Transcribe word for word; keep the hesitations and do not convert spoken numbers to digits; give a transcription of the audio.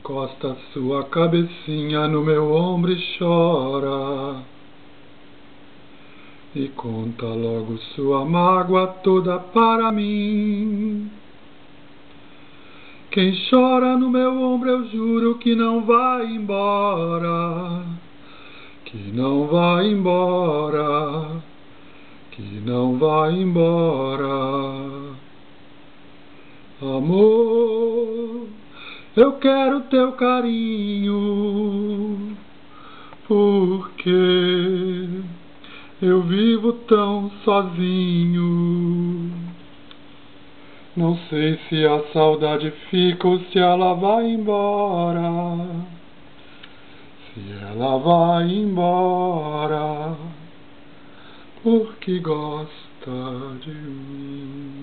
encosta sua cabecinha no meu ombro e chora, e conta logo sua mágoa toda para mim. Quem chora no meu ombro eu juro que não vai embora, que não vai embora, que não vai embora. Amor, eu quero teu carinho, porque eu vivo tão sozinho. Não sei se a saudade fica ou se ela vai embora. Se ela vai embora, porque gosta de mim.